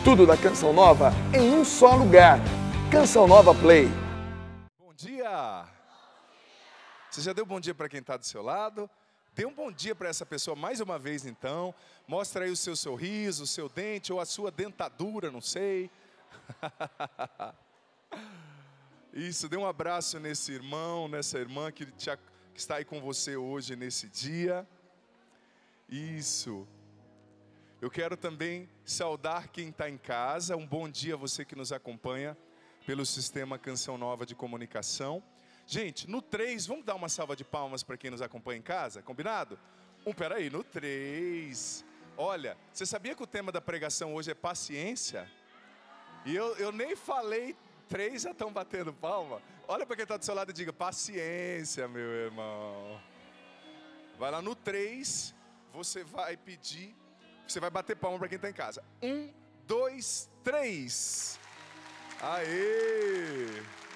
Tudo da Canção Nova em um só lugar. Canção Nova Play. Bom dia! Você já deu bom dia para quem está do seu lado? Dê um bom dia para essa pessoa mais uma vez então. Mostra aí o seu sorriso, o seu dente ou a sua dentadura, não sei. Isso, dê um abraço nesse irmão, nessa irmã que está aí com você hoje nesse dia. Isso. Eu quero também saudar quem está em casa. Um bom dia a você que nos acompanha pelo Sistema Canção Nova de Comunicação. Gente, no 3, vamos dar uma salva de palmas para quem nos acompanha em casa? Combinado? Peraí, no 3. Olha, você sabia que o tema da pregação hoje é paciência? E eu nem falei 3, já estão batendo palma. Olha para quem está do seu lado e diga, paciência, meu irmão. Vai lá no 3, você vai pedir... Você vai bater palma para quem está em casa. 1, 2, 3. Aê!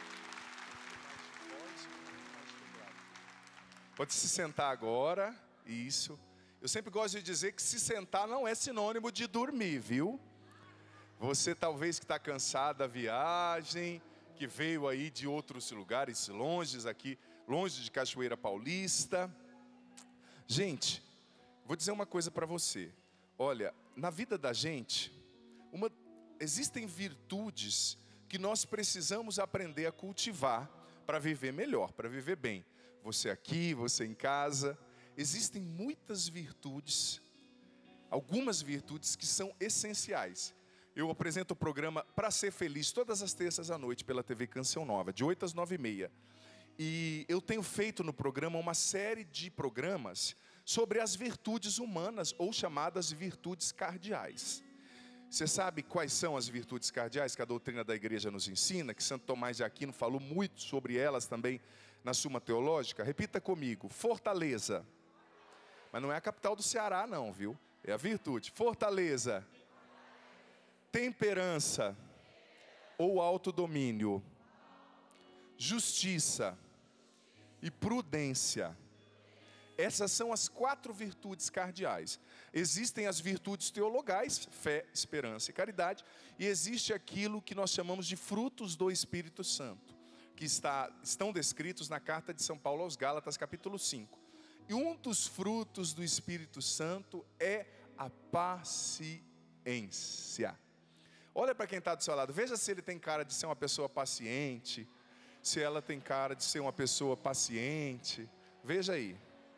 Pode se sentar agora. Isso. Eu sempre gosto de dizer que se sentar não é sinônimo de dormir, viu? Você talvez que está cansado da viagem, que veio aí de outros lugares longe de Cachoeira Paulista. Gente, vou dizer uma coisa para você. Olha, na vida da gente, existem virtudes que nós precisamos aprender a cultivar para viver melhor, para viver bem. Você aqui, você em casa, existem muitas virtudes, algumas virtudes que são essenciais. Eu apresento o programa Pra Ser Feliz todas as terças à noite pela TV Canção Nova, de 8 às 9h30. E eu tenho feito no programa uma série de programas sobre as virtudes humanas, ou chamadas virtudes cardeais. Você sabe quais são as virtudes cardeais que a doutrina da igreja nos ensina, que Santo Tomás de Aquino falou muito sobre elas também na Suma Teológica? Repita comigo, Fortaleza. Mas não é a capital do Ceará não, viu? É a virtude. Fortaleza. Temperança ou autodomínio. Justiça e prudência. Essas são as 4 virtudes cardeais. Existem as virtudes teologais, fé, esperança e caridade, e existe aquilo que nós chamamos de frutos do Espírito Santo, que estão descritos na carta de São Paulo aos Gálatas, capítulo 5. E um dos frutos do Espírito Santo é a paciência. Olha para quem está do seu lado, veja se ele tem cara de ser uma pessoa paciente, se ela tem cara de ser uma pessoa paciente. Veja aí.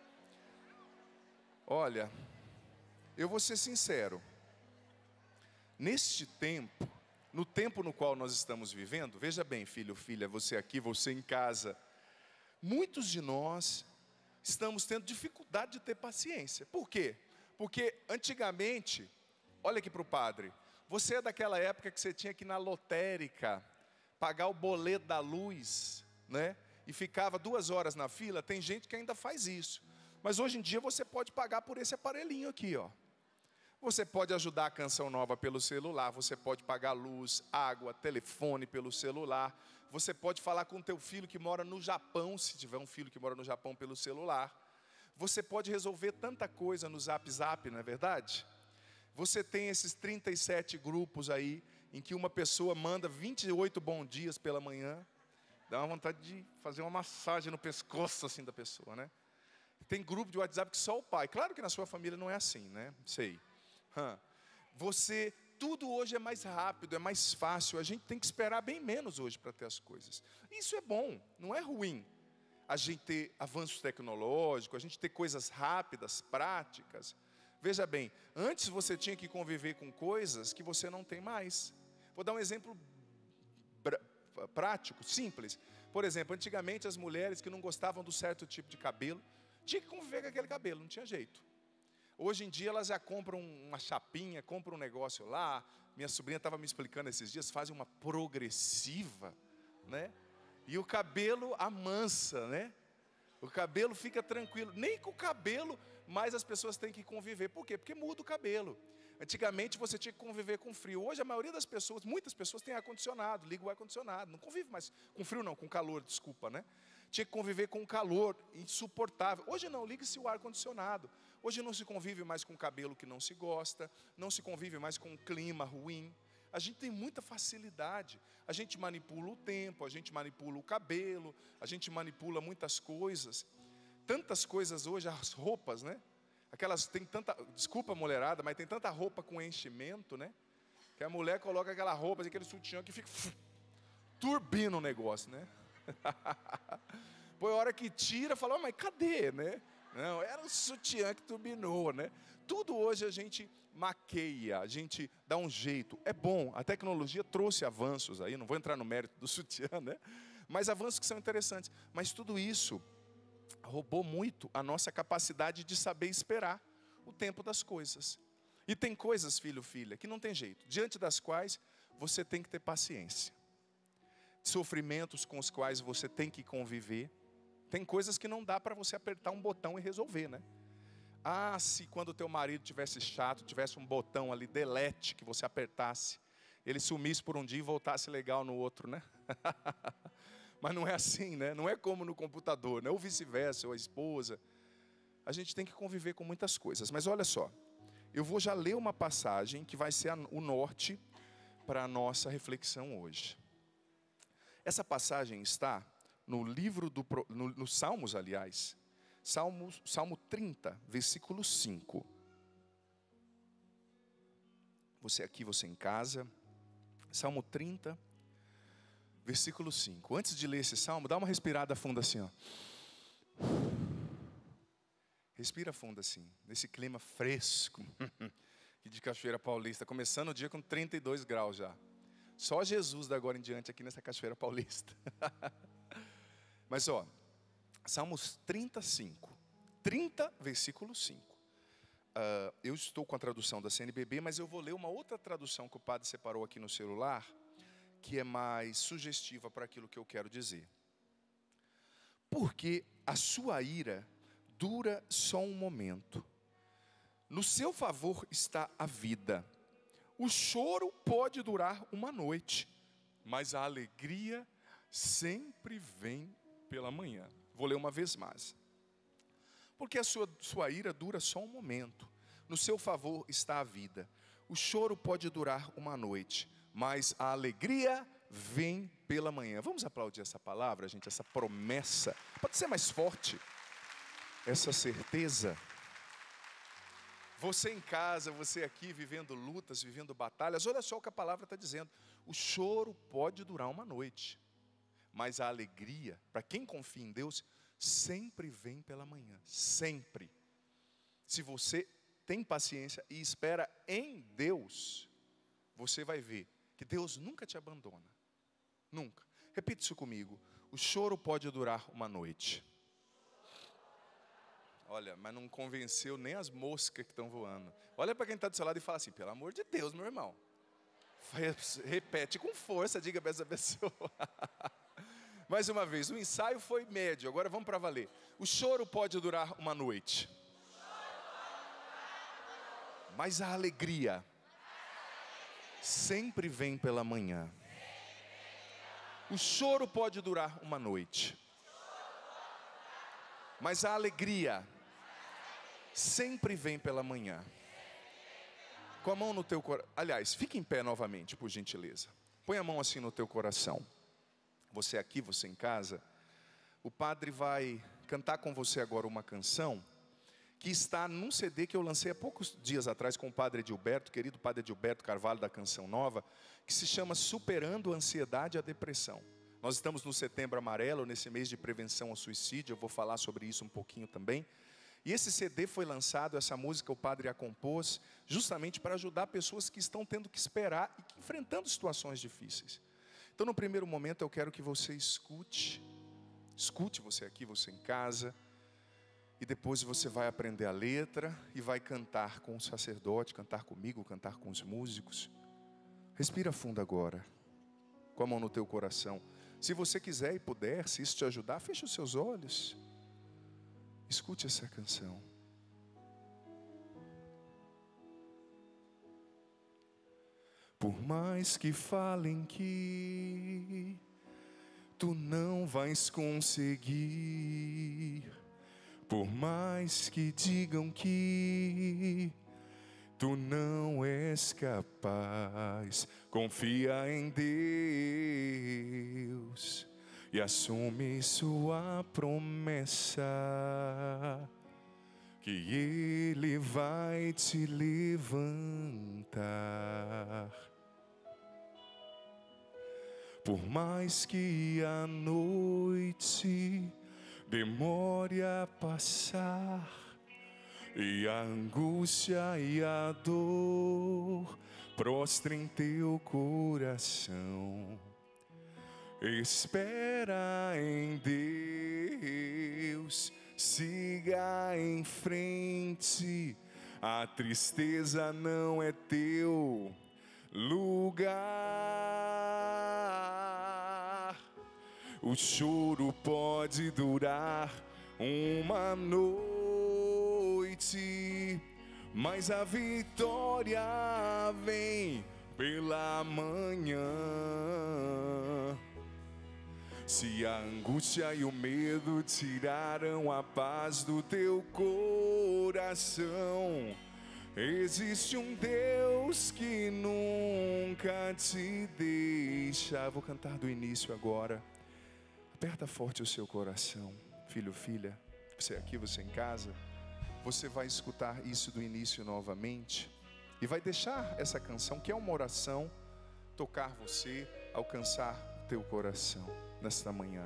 Olha, eu vou ser sincero, neste tempo, no tempo no qual nós estamos vivendo, veja bem, filho, filha, você aqui, você em casa, muitos de nós estamos tendo dificuldade de ter paciência. Por quê? Porque antigamente, olha aqui para o padre, você é daquela época que você tinha que ir na lotérica, pagar o boleto da luz, né? E ficava 2 horas na fila. Tem gente que ainda faz isso. Mas hoje em dia você pode pagar por esse aparelhinho aqui, ó. Você pode ajudar a Canção Nova pelo celular, você pode pagar luz, água, telefone pelo celular. Você pode falar com o teu filho que mora no Japão, se tiver um filho que mora no Japão, pelo celular. Você pode resolver tanta coisa no Zap Zap, não é verdade? Você tem esses 37 grupos aí, em que uma pessoa manda 28 bom dias pela manhã. Dá uma vontade de fazer uma massagem no pescoço assim da pessoa, né? Tem grupo de WhatsApp que só o pai. Claro que na sua família não é assim, né? Sei. Tudo hoje é mais rápido, é mais fácil. A gente tem que esperar bem menos hoje para ter as coisas. Isso é bom, não é ruim. A gente ter avanços tecnológicos, a gente ter coisas rápidas, práticas. Veja bem, antes você tinha que conviver com coisas que você não tem mais. Vou dar um exemplo prático, simples. Por exemplo, antigamente as mulheres que não gostavam do certo tipo de cabelo, tinha que conviver com aquele cabelo, não tinha jeito. Hoje em dia elas já compram uma chapinha, compram um negócio lá. Minha sobrinha estava me explicando esses dias, fazem uma progressiva, né? E o cabelo amansa, né? O cabelo fica tranquilo. Nem com o cabelo, mas as pessoas têm que conviver. Por quê? Porque muda o cabelo. Antigamente você tinha que conviver com frio. Hoje a maioria das pessoas, muitas pessoas têm ar-condicionado, liga o ar-condicionado. Não convive mais com frio não, com calor, desculpa, né? Tinha que conviver com um calor insuportável. Hoje não, liga-se o ar-condicionado. Hoje não se convive mais com cabelo que não se gosta, não se convive mais com um clima ruim. A gente tem muita facilidade. A gente manipula o tempo, a gente manipula o cabelo, a gente manipula muitas coisas. Tantas coisas hoje, as roupas, né? Aquelas, tem tanta, desculpa mulherada, mas tem tanta roupa com enchimento, né? Que a mulher coloca aquela roupa, aquele sutiã que fica turbina o negócio, né? Pô, a hora que tira, fala, mas cadê, né? Não, era o sutiã que turbinou, né? Tudo hoje a gente maqueia, a gente dá um jeito. É bom, a tecnologia trouxe avanços aí, não vou entrar no mérito do sutiã, né? Mas avanços que são interessantes. Mas tudo isso roubou muito a nossa capacidade de saber esperar o tempo das coisas. E tem coisas, filho, filha, que não tem jeito, diante das quais você tem que ter paciência. Sofrimentos com os quais você tem que conviver. Tem coisas que não dá para você apertar um botão e resolver, né? Ah, se quando o teu marido tivesse chato, tivesse um botão ali, delete, que você apertasse, ele sumisse por um dia e voltasse legal no outro, né? Mas não é assim, né? Não é como no computador, né? Ou vice-versa, ou a esposa. A gente tem que conviver com muitas coisas. Mas olha só, eu vou já ler uma passagem que vai ser o norte para a nossa reflexão hoje. Essa passagem está no livro no Salmos, aliás, Salmo 30, versículo 5. Você aqui, você em casa, Salmo 30, versículo 5. Antes de ler esse salmo, dá uma respirada funda assim, ó. Respira fundo assim, nesse clima fresco de Cachoeira Paulista, começando o dia com 32 graus já. Só Jesus da agora em diante aqui nessa Cachoeira Paulista. Mas ó, Salmos 35, 30, versículo 5. Eu estou com a tradução da CNBB, mas eu vou ler uma outra tradução que o padre separou aqui no celular, que é mais sugestiva para aquilo que eu quero dizer. Porque a sua ira dura só um momento. No seu favor está a vida. O choro pode durar uma noite, mas a alegria sempre vem pela manhã. Vou ler uma vez mais. Porque a sua ira dura só um momento. No seu favor está a vida. O choro pode durar uma noite, mas a alegria vem pela manhã. Vamos aplaudir essa palavra, gente, essa promessa. Pode ser mais forte. Essa certeza. Você em casa, você aqui vivendo lutas, vivendo batalhas, olha só o que a palavra está dizendo. O choro pode durar uma noite, mas a alegria, para quem confia em Deus, sempre vem pela manhã, sempre. Se você tem paciência e espera em Deus, você vai ver que Deus nunca te abandona, nunca. Repita isso comigo, o choro pode durar uma noite. Olha, mas não convenceu nem as moscas que estão voando. Olha para quem está do seu lado e fala assim, pelo amor de Deus, meu irmão. Repete com força, diga para essa pessoa. Mais uma vez, o ensaio foi médio, agora vamos para valer. O choro pode durar uma noite, mas a alegria sempre vem pela manhã. O choro pode durar uma noite, mas a alegria sempre vem pela manhã. Com a mão no teu coração. Aliás, fique em pé novamente, por gentileza. Põe a mão assim no teu coração. Você aqui, você em casa. O padre vai cantar com você agora uma canção que está num CD que eu lancei há poucos dias atrás com o padre Edilberto, querido padre Edilberto Carvalho da Canção Nova, que se chama Superando a Ansiedade e a Depressão. Nós estamos no Setembro Amarelo, nesse mês de prevenção ao suicídio, eu vou falar sobre isso um pouquinho também. E esse CD foi lançado, essa música o padre a compôs, justamente para ajudar pessoas que estão tendo que esperar e que enfrentando situações difíceis. Então, no primeiro momento, eu quero que você escute você aqui, você em casa, e depois você vai aprender a letra e vai cantar com o sacerdote, cantar comigo, cantar com os músicos. Respira fundo agora, com a mão no teu coração. Se você quiser e puder, se isso te ajudar, feche os seus olhos. Escute essa canção. Por mais que falem que tu não vais conseguir, por mais que digam que tu não és capaz. Confia em Deus e assume sua promessa, que Ele vai te levantar. Por mais que a noite demore a passar, e a angústia e a dor prostrem teu coração, espera em Deus, siga em frente, a tristeza não é teu lugar. O choro pode durar uma noite, mas a vitória vem pela manhã. Se a angústia e o medo tiraram a paz do teu coração, existe um Deus que nunca te deixa. Vou cantar do início agora. Aperta forte o seu coração, filho, filha. Você aqui, você em casa. Você vai escutar isso do início novamente e vai deixar essa canção, que é uma oração, tocar você, alcançar o teu coração nesta manhã.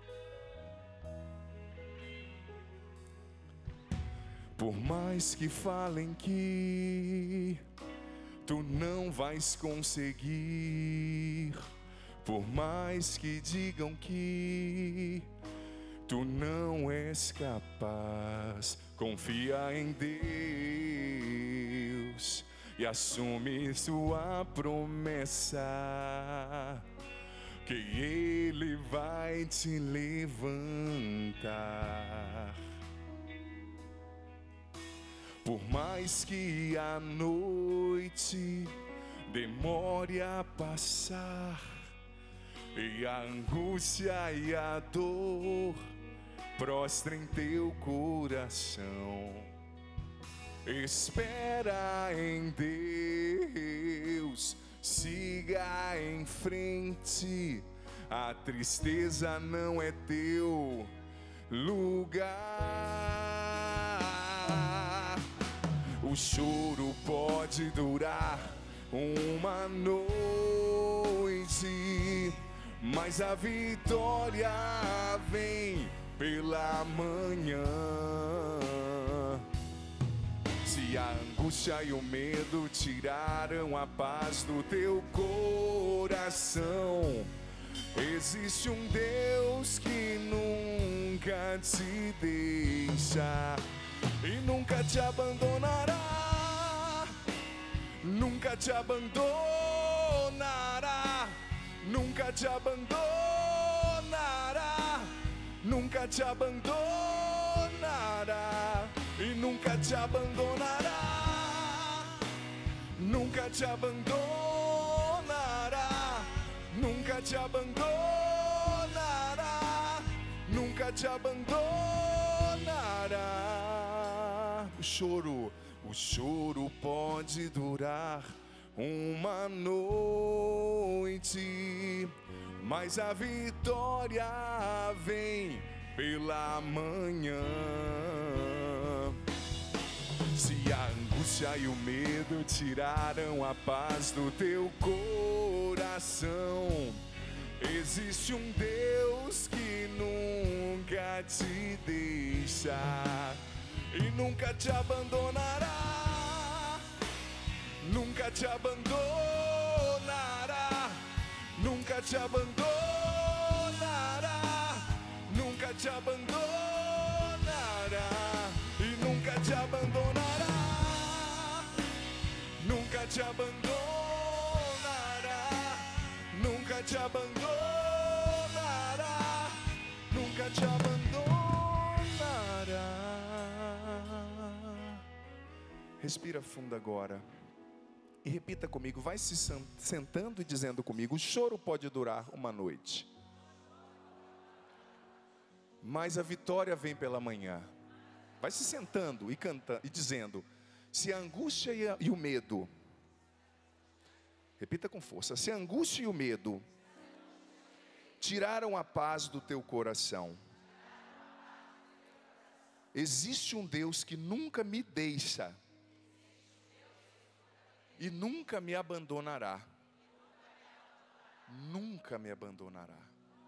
Por mais que falem que tu não vais conseguir, por mais que digam que tu não és capaz, confia em Deus e assume sua promessa, que Ele vai te levantar. Por mais que a noite demore a passar, e a angústia e a dor prostrem teu coração, espera em Deus, siga em frente, a tristeza não é teu lugar. O choro pode durar uma noite, mas a vitória vem pela manhã. Se a angústia e o medo tiraram a paz do teu coração, existe um Deus que nunca te deixa e nunca te abandonará, nunca te abandonará, nunca te abandonará, nunca te abandonará e nunca te abandonará, nunca te abandonará, nunca te abandonará, nunca te abandonará. O choro pode durar uma noite, mas a vitória vem pela manhã. Se a angústia e o medo tiraram a paz do teu coração, existe um Deus que nunca te deixa e nunca te abandonará, nunca te abandonará, nunca te abandonará, nunca te abandonará e nunca te abandonará, nunca te abandonará, nunca te abandonará, nunca te abandonará. Respira fundo agora e repita comigo, vai se sentando e dizendo comigo: o choro pode durar uma noite, mas a vitória vem pela manhã. Vai se sentando e cantando e dizendo: Se a angústia e o medo, repita com força, se a angústia e o medo tiraram a paz do teu coração, existe um Deus que nunca me deixa e nunca me abandonará. Nunca me abandonará.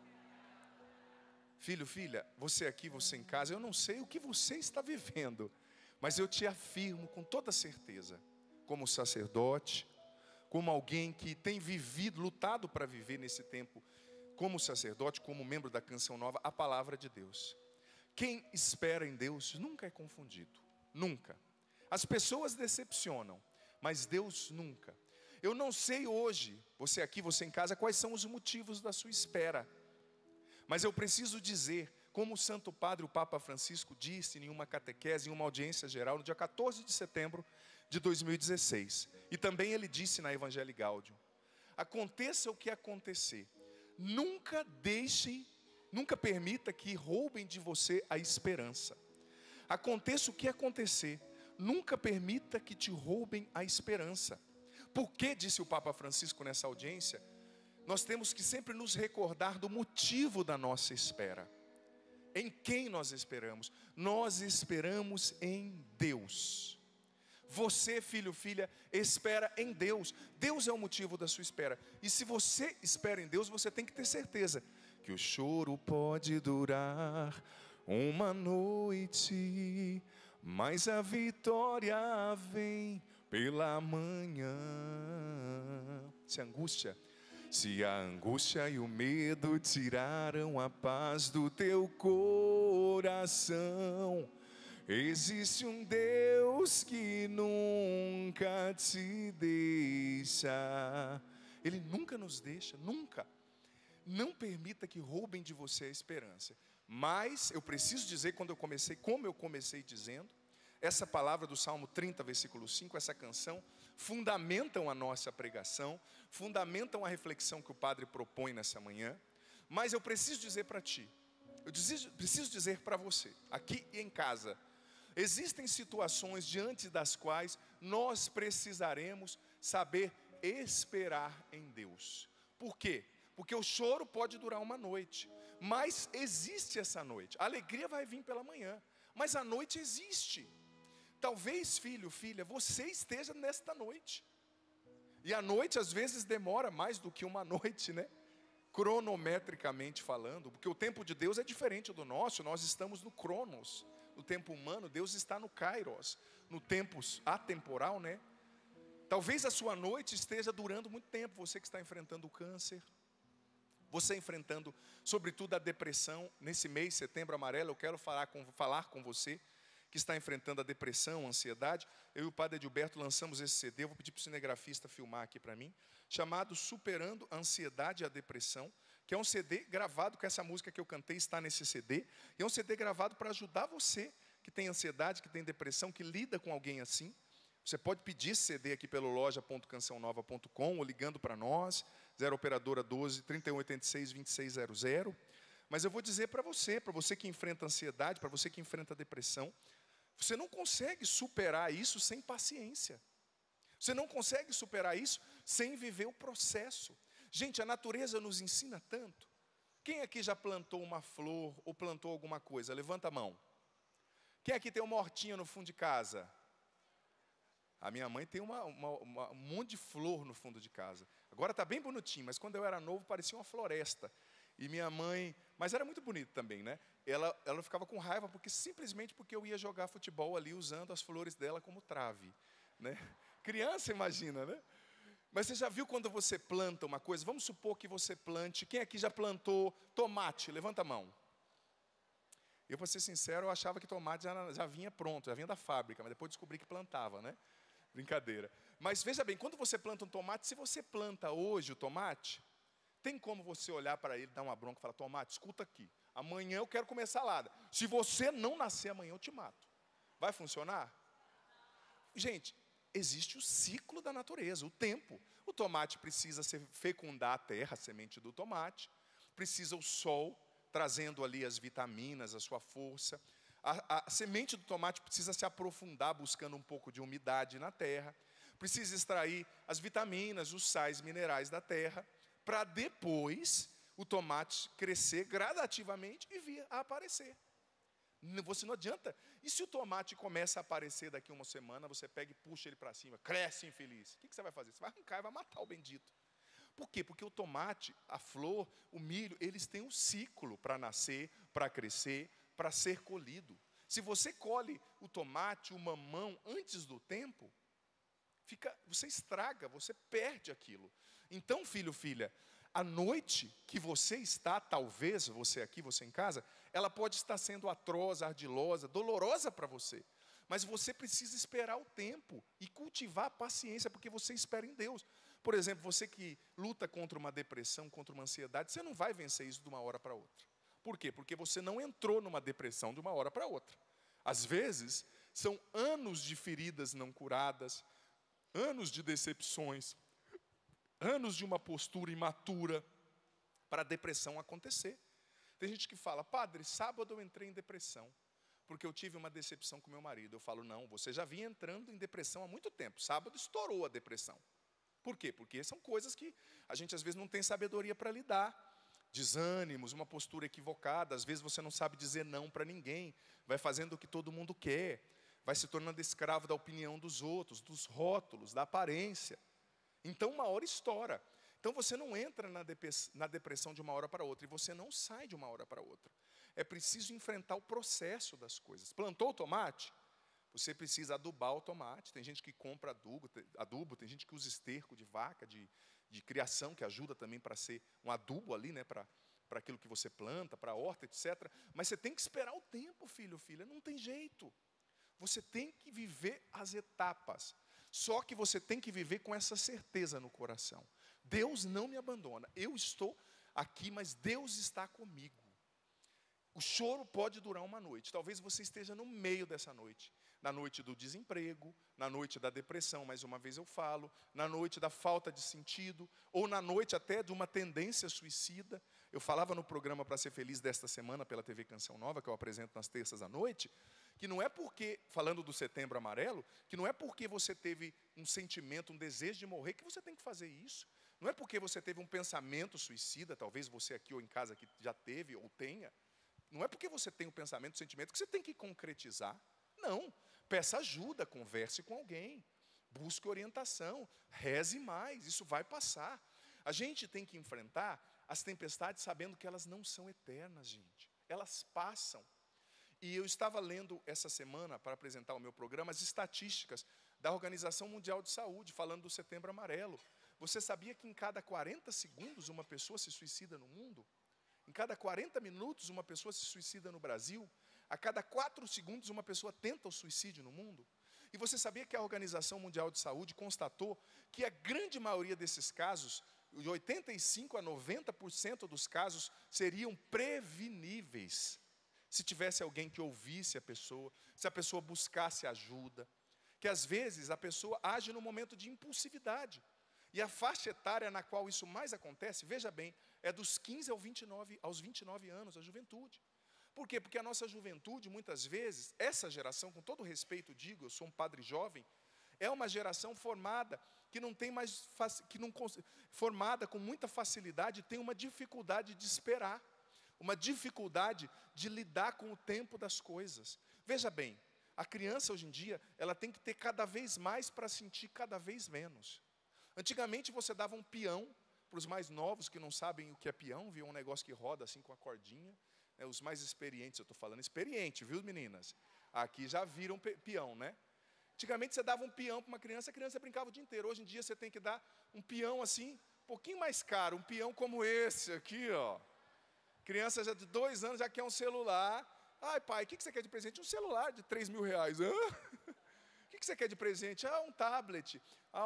Filho, filha, você aqui, você em casa, eu não sei o que você está vivendo, mas eu te afirmo com toda certeza, como sacerdote, como alguém que tem vivido, lutado para viver nesse tempo, como sacerdote, como membro da Canção Nova, a palavra de Deus. Quem espera em Deus nunca é confundido, nunca. As pessoas decepcionam, mas Deus nunca. Eu não sei hoje, você aqui, você em casa, quais são os motivos da sua espera. Mas eu preciso dizer, como o Santo Padre, o Papa Francisco, disse em uma catequese, em uma audiência geral, no dia 14 de setembro de 2016. E também ele disse na Evangelii Gaudium: aconteça o que acontecer, nunca permita que roubem de você a esperança. Aconteça o que acontecer, nunca permita que te roubem a esperança. Porque, disse o Papa Francisco nessa audiência, nós temos que sempre nos recordar do motivo da nossa espera. Em quem nós esperamos? Nós esperamos em Deus. Você, filho, filha, espera em Deus. Deus é o motivo da sua espera. E se você espera em Deus, você tem que ter certeza que o choro pode durar uma noite, mas a vitória vem pela manhã. Se a angústia e o medo tiraram a paz do teu coração, existe um Deus que nunca te deixa. Ele nunca nos deixa, nunca. Não permita que roubem de você a esperança. Mas eu preciso dizer, como eu comecei dizendo, essa palavra do Salmo 30, versículo 5, essa canção, fundamentam a nossa pregação, fundamentam a reflexão que o Padre propõe nessa manhã. Mas eu preciso dizer para ti, preciso dizer para você, aqui e em casa, existem situações diante das quais nós precisaremos saber esperar em Deus. Por quê? Porque o choro pode durar uma noite, mas existe essa noite. A alegria vai vir pela manhã, mas a noite existe. Talvez, filho, filha, você esteja nesta noite. E a noite às vezes demora mais do que uma noite, né? Cronometricamente falando, porque o tempo de Deus é diferente do nosso. Nós estamos no Cronos. No tempo humano, Deus está no Kairos. No tempo atemporal, né? Talvez a sua noite esteja durando muito tempo. Você que está enfrentando o câncer, você enfrentando, sobretudo, a depressão. Nesse mês, setembro amarelo, eu quero falar com você que está enfrentando a depressão, a ansiedade. Eu e o Padre Edilberto lançamos esse CD, eu vou pedir para o cinegrafista filmar aqui para mim, chamado Superando a Ansiedade e a Depressão, que é um CD gravado, com essa música que eu cantei está nesse CD, e é um CD gravado para ajudar você que tem ansiedade, que tem depressão, que lida com alguém assim. Você pode pedir esse CD aqui pelo loja.cançãonova.com ou ligando para nós, 0 operadora 12 3186 2600. Mas eu vou dizer para você que enfrenta ansiedade, para você que enfrenta depressão, você não consegue superar isso sem paciência. Você não consegue superar isso sem viver o processo. Gente, a natureza nos ensina tanto. Quem aqui já plantou uma flor ou plantou alguma coisa? Levanta a mão. Quem aqui tem uma hortinha no fundo de casa? A minha mãe tem um monte de flor no fundo de casa. Agora está bem bonitinho, mas quando eu era novo parecia uma floresta. E minha mãe, mas era muito bonito também, né? Ela ficava com raiva simplesmente porque eu ia jogar futebol ali usando as flores dela como trave, né? Criança, imagina, né? Mas você já viu quando você planta uma coisa? Vamos supor que você plante. Quem aqui já plantou tomate? Levanta a mão. Eu, para ser sincero, eu achava que tomate já vinha pronto, já vinha da fábrica, mas depois descobri que plantava, né? Brincadeira. Mas veja bem, quando você planta um tomate, se você planta hoje o tomate, tem como você olhar para ele, dar uma bronca e falar: tomate, escuta aqui, amanhã eu quero comer salada. Se você não nascer amanhã, eu te mato. Vai funcionar? Gente, existe o ciclo da natureza, o tempo. O tomate precisa fecundar a terra, a semente do tomate. Precisa o sol, trazendo ali as vitaminas, a sua força. A semente do tomate precisa se aprofundar buscando um pouco de umidade na terra. Precisa extrair as vitaminas, os sais minerais da terra, para depois o tomate crescer gradativamente e vir a aparecer. Você não adianta. E se o tomate começa a aparecer daqui uma semana, você pega e puxa ele para cima, cresce infeliz. O que você vai fazer? Você vai arrancar e vai matar o bendito. Por quê? Porque o tomate, a flor, o milho, eles têm um ciclo para nascer, para crescer, para ser colhido. Se você colhe o tomate, o mamão antes do tempo, você estraga, você perde aquilo. Então, filho, filha, a noite que você está, talvez, você aqui, você em casa, ela pode estar sendo atroz, ardilosa, dolorosa para você. Mas você precisa esperar o tempo e cultivar a paciência, porque você espera em Deus. Por exemplo, você que luta contra uma depressão, contra uma ansiedade, você não vai vencer isso de uma hora para outra. Por quê? Porque você não entrou numa depressão de uma hora para outra. Às vezes, são anos de feridas não curadas, anos de decepções, anos de uma postura imatura para a depressão acontecer. Tem gente que fala, padre, sábado eu entrei em depressão, porque eu tive uma decepção com meu marido. Eu falo, não, você já vinha entrando em depressão há muito tempo. Sábado estourou a depressão. Por quê? Porque são coisas que a gente às vezes não tem sabedoria para lidar. Desânimos, uma postura equivocada, às vezes você não sabe dizer não para ninguém, vai fazendo o que todo mundo quer, vai se tornando escravo da opinião dos outros, dos rótulos, da aparência. Então uma hora estoura. Então você não entra na depressão de uma hora para outra, e você não sai de uma hora para outra. É preciso enfrentar o processo das coisas. Plantou o tomate? Você precisa adubar o tomate. Tem gente que compra adubo, tem gente que usa esterco de vaca, de criação, que ajuda também para ser um adubo ali, né, para aquilo que você planta, para a horta, etc. Mas você tem que esperar o tempo, filho, filha, não tem jeito. Você tem que viver as etapas. Só que você tem que viver com essa certeza no coração. Deus não me abandona. Eu estou aqui, mas Deus está comigo. O choro pode durar uma noite. Talvez você esteja no meio dessa noite. Na noite do desemprego, na noite da depressão, mais uma vez eu falo, na noite da falta de sentido, ou na noite até de uma tendência suicida. Eu falava no programa Para Ser Feliz desta semana, pela TV Canção Nova, que eu apresento nas terças à noite, que não é porque, falando do Setembro Amarelo, que não é porque você teve um sentimento, um desejo de morrer, que você tem que fazer isso. Não é porque você teve um pensamento suicida, talvez você aqui ou em casa que já teve ou tenha. Não é porque você tem um pensamento, um sentimento, que você tem que concretizar. Não. Peça ajuda, converse com alguém, busque orientação, reze mais, isso vai passar. A gente tem que enfrentar as tempestades sabendo que elas não são eternas, gente. Elas passam. E eu estava lendo essa semana, para apresentar o meu programa, as estatísticas da Organização Mundial de Saúde, falando do Setembro Amarelo. Você sabia que em cada 40 segundos uma pessoa se suicida no mundo? Em cada 40 minutos uma pessoa se suicida no Brasil? A cada 4 segundos uma pessoa tenta o suicídio no mundo? E você sabia que a Organização Mundial de Saúde constatou que a grande maioria desses casos, de 85% a 90% dos casos, seriam preveníveis, se tivesse alguém que ouvisse a pessoa, se a pessoa buscasse ajuda, que às vezes a pessoa age no momento de impulsividade. E a faixa etária na qual isso mais acontece, veja bem, é dos 15 aos 29 anos, a juventude. Por quê? Porque a nossa juventude, muitas vezes, essa geração, com todo respeito digo, eu sou um padre jovem, é uma geração formada, que não tem mais, formada com muita facilidade, tem uma dificuldade de esperar, uma dificuldade de lidar com o tempo das coisas. Veja bem, a criança hoje em dia, ela tem que ter cada vez mais para sentir cada vez menos. Antigamente você dava um peão, para os mais novos que não sabem o que é peão, viu um negócio que roda assim com a cordinha. Os mais experientes, eu estou falando experiente, viu meninas? Aqui já viram peão, né? Antigamente você dava um peão para uma criança, a criança brincava o dia inteiro. Hoje em dia você tem que dar um peão assim, um pouquinho mais caro, um peão como esse aqui, ó. Criança já de 2 anos já quer um celular. Ai pai, o que você quer de presente? Um celular de 3 mil reais. Hã? O que você quer de presente? Ah, um tablet,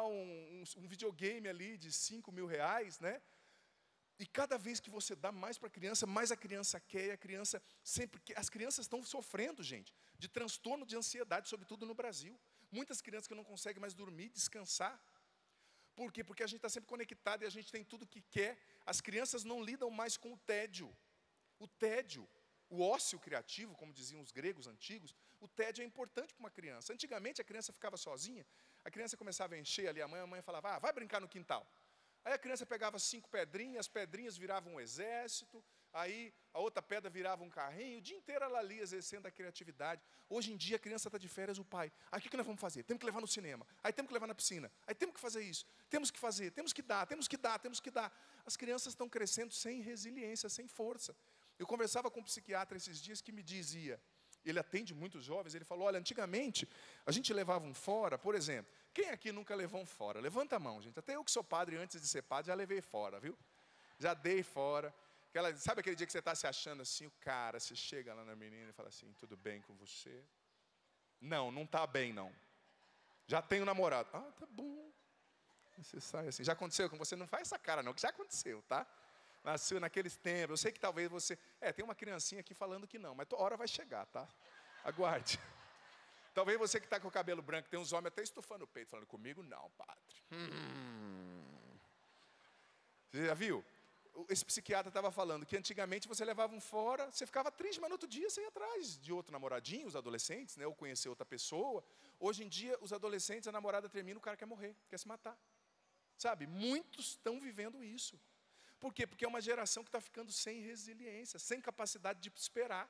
um videogame ali de 5 mil reais, né? E cada vez que você dá mais para a criança, mais a criança quer, e a criança sempre quer. As crianças estão sofrendo, gente, de transtorno de ansiedade, sobretudo no Brasil. Muitas crianças que não conseguem mais dormir, descansar. Por quê? Porque a gente está sempre conectado e a gente tem tudo que quer. As crianças não lidam mais com o tédio. O tédio. o ócio criativo, como diziam os gregos antigos, o tédio é importante para uma criança. Antigamente a criança ficava sozinha, a criança começava a encher ali a mãe falava, vai brincar no quintal. Aí a criança pegava 5 pedrinhas, as pedrinhas viravam um exército, aí a outra pedra virava um carrinho, o dia inteiro ela ali exercendo a criatividade. Hoje em dia a criança está de férias, o pai, aí o que nós vamos fazer? Temos que levar no cinema, aí temos que levar na piscina, aí temos que fazer isso, temos que fazer, temos que dar. As crianças estão crescendo sem resiliência, sem força. Eu conversava com um psiquiatra esses dias que me dizia, ele atende muitos jovens, ele falou, olha, antigamente a gente levava um fora, por exemplo, quem aqui nunca levou um fora? Levanta a mão, gente. Até eu que sou padre, antes de ser padre, já levei fora, viu? Já dei fora. Sabe aquele dia que você está se achando assim, o cara, você chega lá na menina e fala assim, tudo bem com você? Não está bem, não. Já tenho namorado. Ah, tá bom. Você sai assim, já aconteceu com você? Não faz essa cara não, que já aconteceu, tá? Nasceu naqueles tempos, eu sei que talvez você... tem uma criancinha aqui falando que não, mas a hora vai chegar, tá? Aguarde. Talvez você que está com o cabelo branco, tem uns homens até estufando o peito, falando, comigo não, padre. Você já viu? Esse psiquiatra estava falando que antigamente você levava um fora, você ficava triste, mas no outro dia você ia atrás de outro namoradinho, os adolescentes, né, ou conhecer outra pessoa. Hoje em dia, os adolescentes, a namorada termina, o cara quer morrer, quer se matar. Sabe? Muitos estão vivendo isso. Por quê? Porque é uma geração que está ficando sem resiliência, sem capacidade de esperar.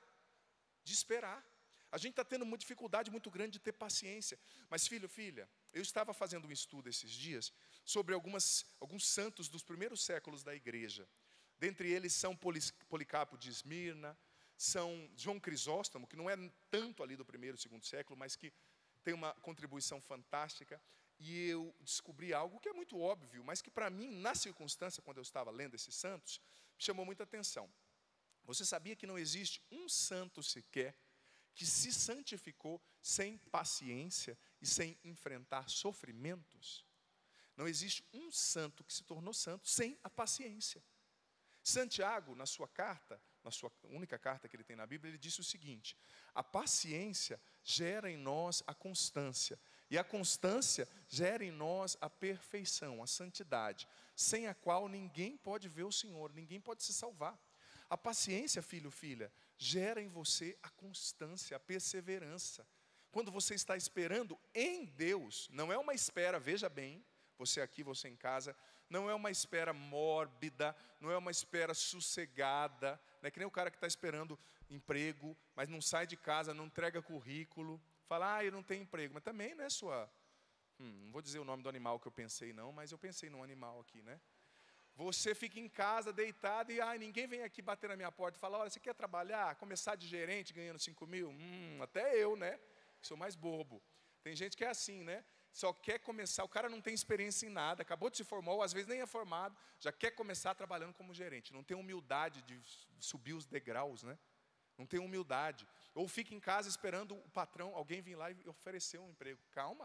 A gente está tendo uma dificuldade muito grande de ter paciência. Mas filho, filha, eu estava fazendo um estudo esses dias sobre alguns santos dos primeiros séculos da igreja. Dentre eles são Policarpo de Esmirna, são João Crisóstomo, que não é tanto ali do primeiro e segundo século, mas que tem uma contribuição fantástica. E eu descobri algo que é muito óbvio, mas que para mim, na circunstância, quando eu estava lendo esses santos, me chamou muita atenção. Você sabia que não existe um santo sequer que se santificou sem paciência e sem enfrentar sofrimentos? Não existe um santo que se tornou santo sem a paciência. Santiago, na sua carta, na sua única carta que ele tem na Bíblia, ele disse o seguinte: a paciência gera em nós a constância, e a constância gera em nós a perfeição, a santidade, sem a qual ninguém pode ver o Senhor, ninguém pode se salvar. A paciência, filho, filha, gera em você a constância, a perseverança. Quando você está esperando em Deus, não é uma espera, veja bem, você aqui, você em casa, não é uma espera mórbida, não é uma espera sossegada, não é que nem o cara que está esperando emprego, mas não sai de casa, não entrega currículo, fala, eu não tenho emprego, mas também não é sua, não vou dizer o nome do animal que eu pensei não, mas eu pensei num animal aqui, né? Você fica em casa deitado e ninguém vem aqui bater na minha porta e falar, olha, você quer trabalhar, começar de gerente ganhando 5 mil? Até eu, né? Sou mais bobo. Tem gente que é assim, né? Só quer começar, o cara não tem experiência em nada, acabou de se formar, ou às vezes nem é formado, já quer começar trabalhando como gerente. Não tem humildade de subir os degraus, né? Não tem humildade. Ou fica em casa esperando o patrão, alguém vir lá e oferecer um emprego. Calma.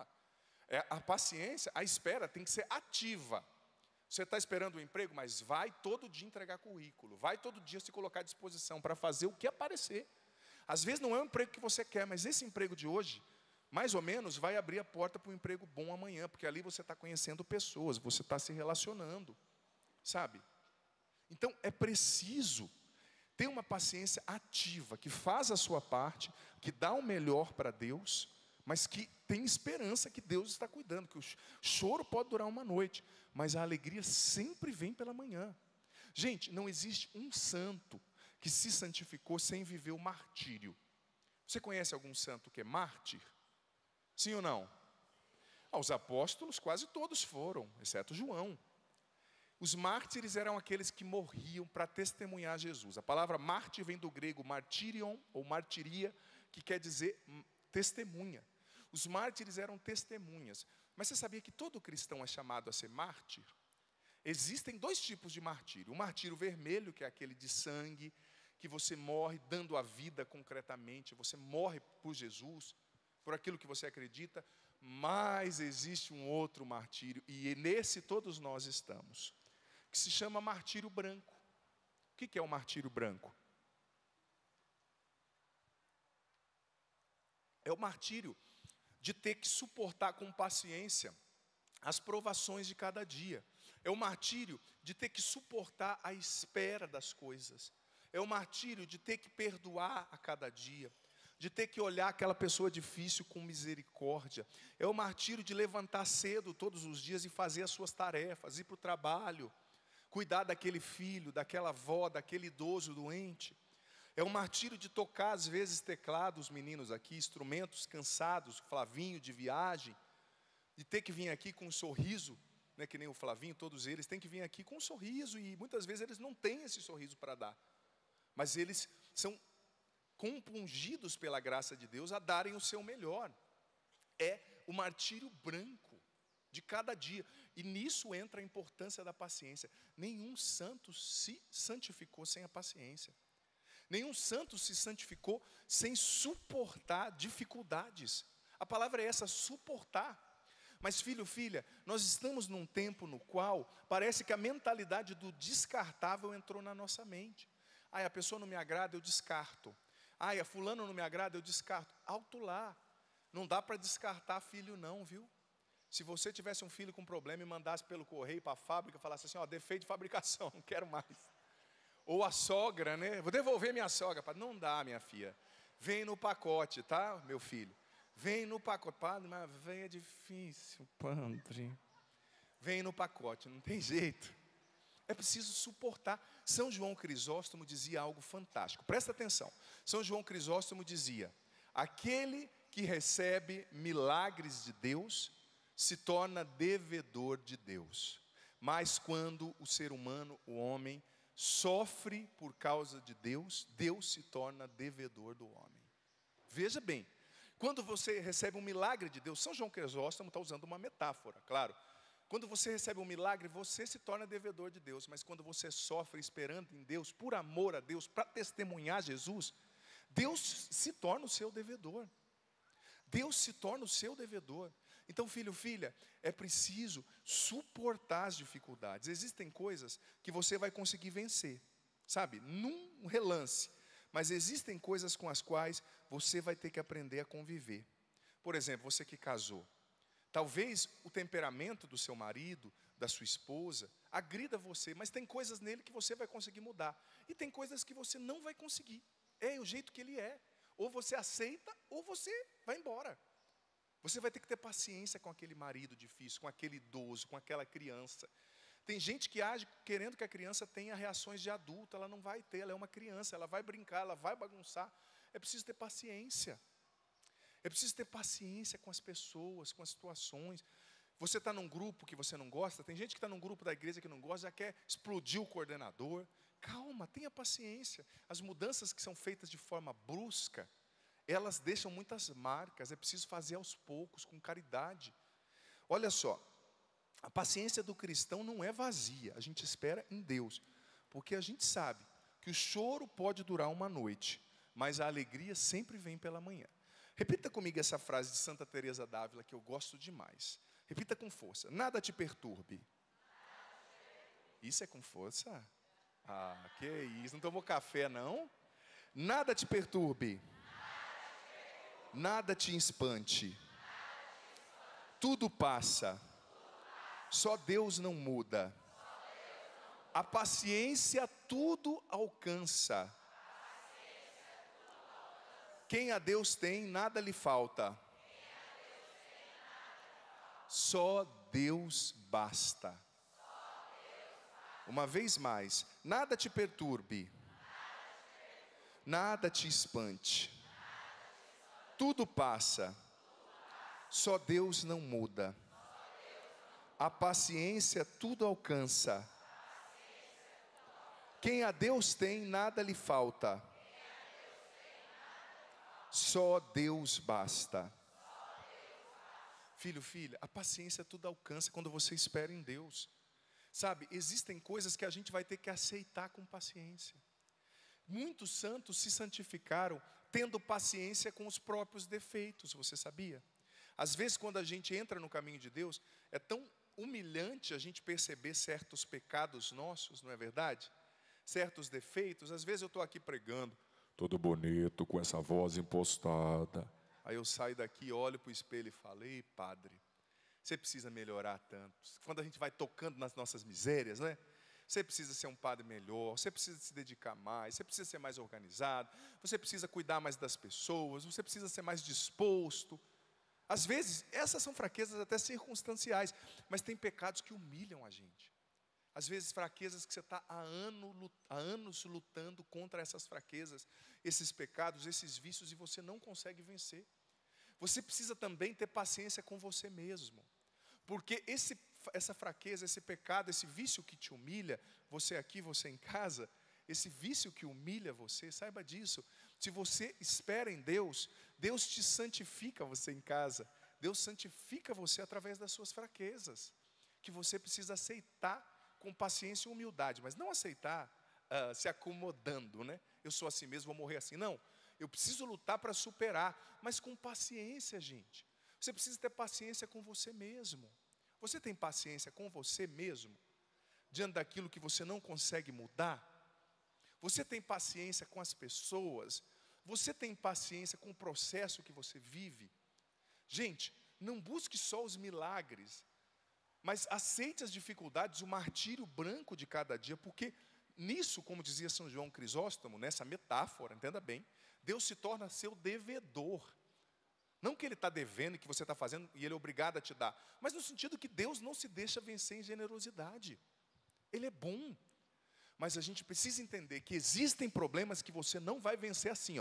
A paciência, a espera tem que ser ativa. Você está esperando um emprego, mas vai todo dia entregar currículo, vai todo dia se colocar à disposição para fazer o que aparecer. Às vezes não é o emprego que você quer, mas esse emprego de hoje, mais ou menos, vai abrir a porta para um emprego bom amanhã, porque ali você está conhecendo pessoas, você está se relacionando, sabe? Então é preciso ter uma paciência ativa, que faz a sua parte, que dá o melhor para Deus, mas que tem esperança que Deus está cuidando, que o choro pode durar uma noite, mas a alegria sempre vem pela manhã. Gente, não existe um santo que se santificou sem viver o martírio. Você conhece algum santo que é mártir? Sim ou não? Os apóstolos quase todos foram, exceto João. Os mártires eram aqueles que morriam para testemunhar Jesus. A palavra mártir vem do grego martirion, ou martiria, que quer dizer testemunha. Os mártires eram testemunhas. Mas você sabia que todo cristão é chamado a ser mártir? Existem 2 tipos de martírio. O martírio vermelho, que é aquele de sangue, que você morre dando a vida concretamente, você morre por Jesus, por aquilo que você acredita, mas existe um outro martírio, e nesse todos nós estamos, que se chama martírio branco. O que é o martírio branco? É o martírio de ter que suportar com paciência as provações de cada dia. É o martírio de ter que suportar a espera das coisas. É o martírio de ter que perdoar a cada dia, de ter que olhar aquela pessoa difícil com misericórdia. É o martírio de levantar cedo todos os dias e fazer as suas tarefas, ir para o trabalho, cuidar daquele filho, daquela avó, daquele idoso doente. É o martírio de tocar às vezes teclado, os meninos aqui, instrumentos cansados, Flavinho de viagem, de ter que vir aqui com um sorriso, né, que nem o Flavinho, todos eles têm que vir aqui com um sorriso, e muitas vezes eles não têm esse sorriso para dar, mas eles são compungidos pela graça de Deus a darem o seu melhor. É o martírio branco de cada dia, e nisso entra a importância da paciência. Nenhum santo se santificou sem a paciência. Nenhum santo se santificou sem suportar dificuldades. A palavra é essa, suportar. Mas filho, filha, nós estamos num tempo no qual parece que a mentalidade do descartável entrou na nossa mente. Ai, a pessoa não me agrada, eu descarto. Ai, a fulano não me agrada, eu descarto. Alto lá. Não dá para descartar filho não, viu? Se você tivesse um filho com problema e mandasse pelo correio para a fábrica, falasse assim, ó, defeito de fabricação, não quero mais. Ou a sogra, né? Vou devolver minha sogra. Não dá, minha filha. Vem no pacote, tá, meu filho? Vem no pacote. Padre, mas vem é difícil, padre. Vem no pacote, não tem jeito. É preciso suportar. São João Crisóstomo dizia algo fantástico. Presta atenção. São João Crisóstomo dizia: aquele que recebe milagres de Deus se torna devedor de Deus. Mas quando o ser humano, o homem, sofre por causa de Deus, Deus se torna devedor do homem. Veja bem, quando você recebe um milagre de Deus, São João Crisóstomo está usando uma metáfora, claro. Quando você recebe um milagre, você se torna devedor de Deus. Mas quando você sofre esperando em Deus, por amor a Deus, para testemunhar Jesus, Deus se torna o seu devedor. Deus se torna o seu devedor. Então, filho, filha, é preciso suportar as dificuldades. Existem coisas que você vai conseguir vencer, sabe, num relance. Mas existem coisas com as quais você vai ter que aprender a conviver. Por exemplo, você que casou. Talvez o temperamento do seu marido, da sua esposa, agrida você, mas tem coisas nele que você vai conseguir mudar. E tem coisas que você não vai conseguir. É o jeito que ele é. Ou você aceita, ou você vai embora. Você vai ter que ter paciência com aquele marido difícil, com aquele idoso, com aquela criança. Tem gente que age querendo que a criança tenha reações de adulto. Ela não vai ter, ela é uma criança, ela vai brincar, ela vai bagunçar. É preciso ter paciência. É preciso ter paciência com as pessoas, com as situações. Você está num grupo que você não gosta, tem gente que está num grupo da igreja que não gosta, já quer explodir o coordenador. Calma, tenha paciência. As mudanças que são feitas de forma brusca, elas deixam muitas marcas, é preciso fazer aos poucos, com caridade. Olha só, a paciência do cristão não é vazia, a gente espera em Deus, porque a gente sabe que o choro pode durar uma noite, mas a alegria sempre vem pela manhã. Repita comigo essa frase de Santa Teresa d'Ávila, que eu gosto demais. Repita com força: nada te perturbe. Isso é com força? Ah, que isso, não tomou café não? Nada te perturbe. Nada te espante. Tudo passa. Só Deus não muda. A paciência tudo alcança. Quem a Deus tem, nada lhe falta. Só Deus basta. Uma vez mais, nada te perturbe. Nada te espante. Tudo passa. Só Deus não muda. A paciência tudo alcança. Quem a Deus tem, nada lhe falta. Só Deus basta. Filho, filha, a paciência tudo alcança quando você espera em Deus. Sabe, existem coisas que a gente vai ter que aceitar com paciência. Muitos santos se santificaram tendo paciência com os próprios defeitos, você sabia? Às vezes, quando a gente entra no caminho de Deus, é tão humilhante a gente perceber certos pecados nossos, não é verdade? Certos defeitos. Às vezes eu estou aqui pregando, todo bonito, com essa voz impostada. Aí eu saio daqui, olho para o espelho e falo: ei, padre, você precisa melhorar tanto. Quando a gente vai tocando nas nossas misérias, né? Você precisa ser um padre melhor, você precisa se dedicar mais, você precisa ser mais organizado, você precisa cuidar mais das pessoas, você precisa ser mais disposto. Às vezes, essas são fraquezas até circunstanciais, mas tem pecados que humilham a gente. Às vezes, fraquezas que você está há anos lutando contra essas fraquezas, esses pecados, esses vícios, e você não consegue vencer. Você precisa também ter paciência com você mesmo. Porque essa fraqueza, esse pecado, esse vício que te humilha, você aqui, você em casa, esse vício que humilha você, saiba disso. Se você espera em Deus, Deus te santifica você em casa. Deus santifica você através das suas fraquezas, que você precisa aceitar com paciência e humildade, mas não aceitar se acomodando, né? Eu sou assim mesmo, vou morrer assim. Não, eu preciso lutar para superar, mas com paciência, gente. Você precisa ter paciência com você mesmo. Você tem paciência com você mesmo? Diante daquilo que você não consegue mudar? Você tem paciência com as pessoas? Você tem paciência com o processo que você vive? Gente, não busque só os milagres, mas aceite as dificuldades, o martírio branco de cada dia, porque nisso, como dizia São João Crisóstomo, nessa metáfora, entenda bem, Deus se torna seu devedor. Não que Ele está devendo e que você está fazendo e Ele é obrigado a te dar, mas no sentido que Deus não se deixa vencer em generosidade. Ele é bom, mas a gente precisa entender que existem problemas que você não vai vencer assim, ó,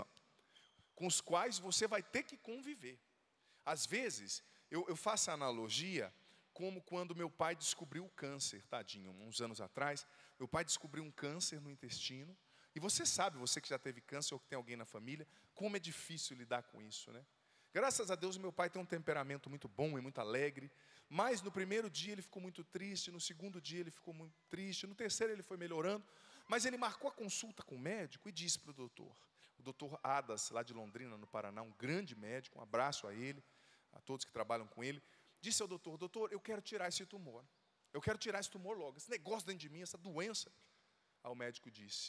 com os quais você vai ter que conviver. Às vezes, eu faço a analogia como quando meu pai descobriu o câncer, tadinho, uns anos atrás, meu pai descobriu um câncer no intestino, e você sabe, você que já teve câncer ou que tem alguém na família, como é difícil lidar com isso, né? Graças a Deus, meu pai tem um temperamento muito bom e muito alegre, mas no primeiro dia ele ficou muito triste, no segundo dia ele ficou muito triste, no terceiro ele foi melhorando, mas ele marcou a consulta com o médico e disse para o doutor Adas, lá de Londrina, no Paraná, um grande médico, um abraço a ele, a todos que trabalham com ele, disse ao doutor, eu quero tirar esse tumor. Eu quero tirar esse tumor logo. Esse negócio dentro de mim, essa doença. Aí o médico disse,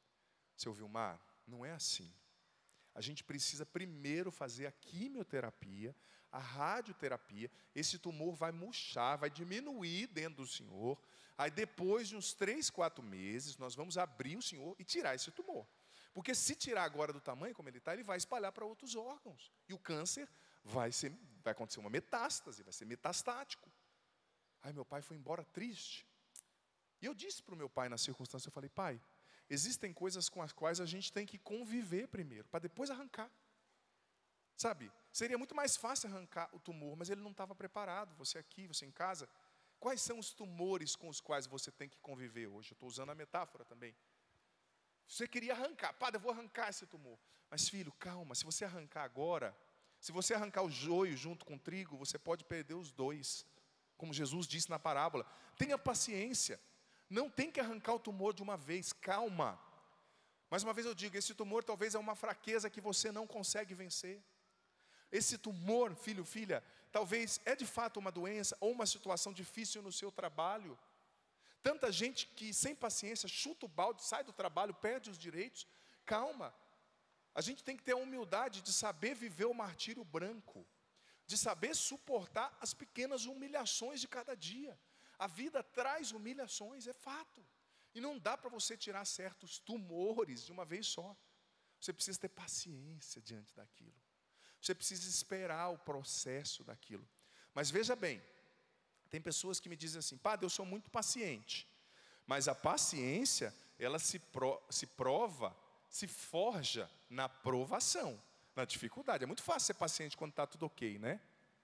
seu Vilmar, não é assim. A gente precisa primeiro fazer a quimioterapia, a radioterapia. Esse tumor vai murchar, vai diminuir dentro do senhor. Aí depois de uns 3, 4 meses, nós vamos abrir o senhor e tirar esse tumor. Porque se tirar agora do tamanho como ele está, ele vai espalhar para outros órgãos. E o câncer vai acontecer uma metástase, vai ser metastático. Aí meu pai foi embora triste. E eu disse para o meu pai na circunstância, eu falei, pai, existem coisas com as quais a gente tem que conviver primeiro, para depois arrancar. Sabe, seria muito mais fácil arrancar o tumor, mas ele não estava preparado, você aqui, você em casa. Quais são os tumores com os quais você tem que conviver hoje? Eu estou usando a metáfora também. Você queria arrancar, padre, eu vou arrancar esse tumor. Mas filho, calma, se você arrancar agora, se você arrancar o joio junto com o trigo, você pode perder os dois. Como Jesus disse na parábola, tenha paciência. Não tem que arrancar o tumor de uma vez, calma. Mais uma vez eu digo, esse tumor talvez é uma fraqueza que você não consegue vencer. Esse tumor, filho, filha, talvez é de fato uma doença ou uma situação difícil no seu trabalho. Tanta gente que sem paciência chuta o balde, sai do trabalho, perde os direitos. Calma. A gente tem que ter a humildade de saber viver o martírio branco, de saber suportar as pequenas humilhações de cada dia. A vida traz humilhações, é fato. E não dá para você tirar certos tumores de uma vez só. Você precisa ter paciência diante daquilo. Você precisa esperar o processo daquilo. Mas veja bem, tem pessoas que me dizem assim, padre, eu sou muito paciente. Mas a paciência, ela se prova, se forja na provação, na dificuldade. É muito fácil ser paciente quando está tudo ok, né?